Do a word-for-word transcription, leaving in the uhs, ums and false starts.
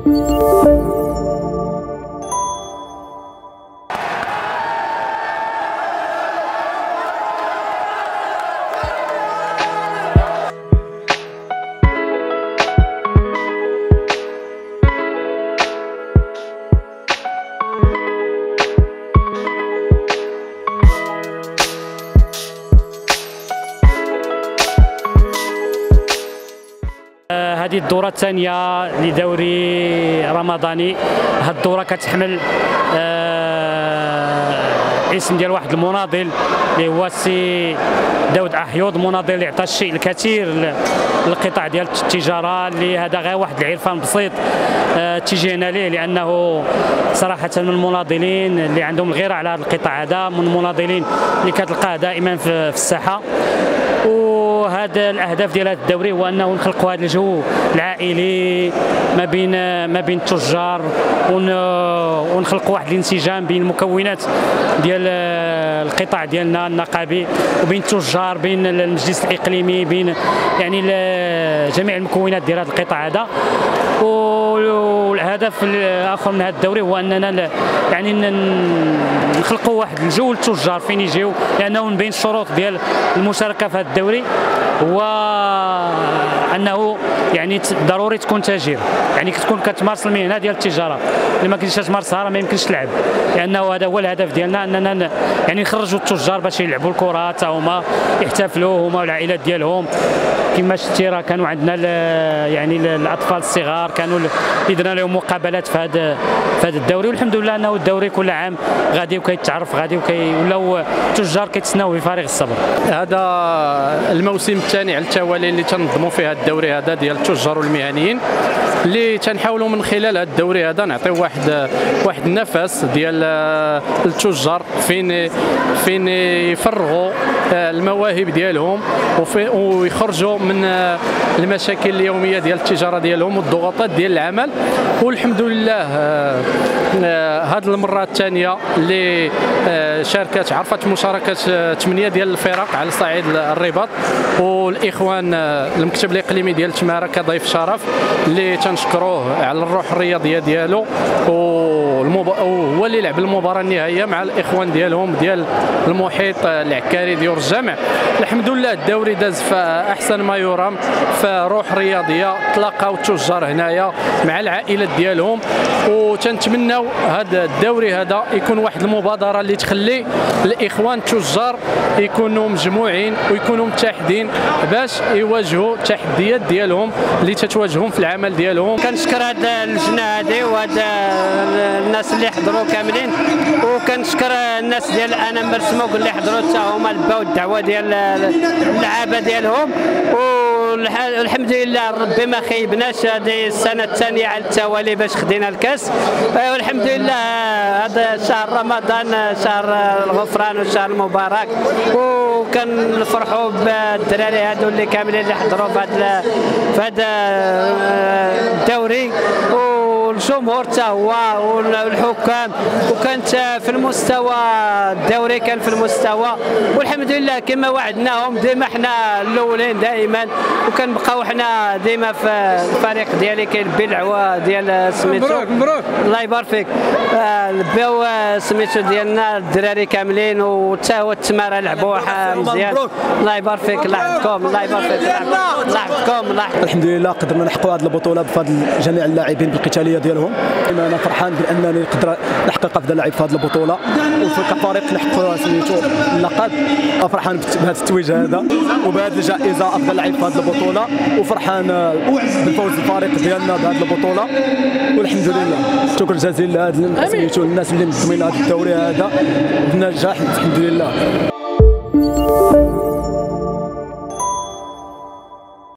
هذه الدورة الثانية لدوري رمضاني. هذه الدورة كتحمل آه اسم ديال واحد المناضل اللي هو السي داود أحيوض، مناضل اللي عطى الشيء الكثير للقطاع ديال التجارة، اللي هذا غير واحد العرفان بسيط آه اتجهنا ليه، لأنه صراحة من المناضلين اللي عندهم الغيرة على هذا القطاع، هذا من المناضلين اللي كتلقاه دائما في الساحة. وهذا الاهداف ديال هذا الدوري هو انه نخلقوا هذا الجو العائلي ما بين ما بين التجار، ونخلقوا واحد الانسجام بين المكونات ديال القطاع ديالنا النقابي وبين التجار، بين المجلس الاقليمي، بين يعني جميع المكونات ديال هذا القطاع هذا. والهدف الاخر من هذا الدوري هو اننا يعني نخلقوا واحد الجو للتجار فين يجيو، لانه من بين الشروط ديال المشاركه في هذا الدوري هو انه يعني ضروري تكون تاجر، يعني كتكون كتمارس المهنه ديال التجاره. اللي ما كاينش تمارسها راه ما يمكنش تلعب، لانه هذا هو الهدف ديالنا، اننا يعني نخرجوا التجار باش يلعبوا الكره حتى هما يحتفلوا هما والعائلات ديالهم. كما شفتي راه كانوا عندنا يعني الاطفال الصغار كانوا اللي درنا لهم مقابلات في هذا في هذا الدوري، والحمد لله انه الدوري كل عام غادي وكيتعرف غادي ولاو التجار كيتسناوه بفارغ الصبر. هذا الموسم الثاني على التوالي اللي تنظموا فيه هذا الدوري هذا ديال التجار والمهنيين، اللي تنحاولوا من خلال هذا الدوري هذا نعطيو واحد واحد النفس ديال التجار فين فين يفرغوا المواهب ديالهم ويخرجوا من المشاكل اليوميه ديال التجاره ديالهم والضغوطات ديال العمل. والحمد لله هذه المره الثانيه اللي شاركت عرفت مشاركه ثمانيه ديال الفرق على صعيد الرباط، والاخوان المكتب الاقليمي ديال تماره كضيف شرف اللي تنشكروه على الروح الرياضيه ديالو، وهو اللي لعب المباراه النهائيه مع الاخوان ديالهم ديال المحيط العكاري ديال الجامع. الحمد لله الدوري داز في احسن ما يرام، فروح رياضيه تلاقاو التجار هنايا مع العائلات ديالهم. وتنتمناو هذا الدوري هذا يكون واحد المبادره اللي تخلي الاخوان التجار يكونوا مجموعين ويكونوا متحدين باش يواجهوا التحديات ديالهم اللي تتواجههم في العمل ديالهم. كنشكر هذه اللجنه هذه وهذا الناس اللي حضروا كاملين، وكنشكر الناس ديال انا مرسموك اللي حضروا حتى هما لباو الدعوه ديال اللعابه ديالهم. والحمد لله ربي ما خيبناش هذه السنه الثانيه على التوالي باش خدينا الكاس، والحمد لله هذا شهر رمضان شهر الغفران وشهر المبارك، وكنفرحوا بالدراري هادو اللي كاملين اللي حضروا في هذا في هذا الدوري، والجمهور حتى هو والحكام، وكانت في المستوى الدوري كان في المستوى، والحمد لله كما وعدناهم ديما حنا الاولين دائما، وكنبقاو حنا ديما في الفريق ديالي كيلبي العوا ديال سميتو. مبروك مبروك الله يبارك فيك. لباو سميتو ديالنا الدراري كاملين، وحتى هو التماره لعبوا مزيان. الله يبارك فيك، الله يحفظكم، الله يبارك فيك، الله يحفظكم. الله الحمد لله قدرنا نحققوا هذه البطوله بفضل جميع اللاعبين بالقتاليه ديالهم. انا فرحان بانني نقدر نحقق افضل لاعب في هذه البطوله، وكفريق نحققوا سميتو اللقب. فرحان بهذا التتويج هذا وبهذه الجائزه افضل لاعب في هذه البطوله، وفرحان بالفوز الفريق ديالنا بهذه البطوله، والحمد لله. شكر جزيل لهذا سميتو الناس اللي منظمين هذا الدوري هذا بالنجاح الحمد لله.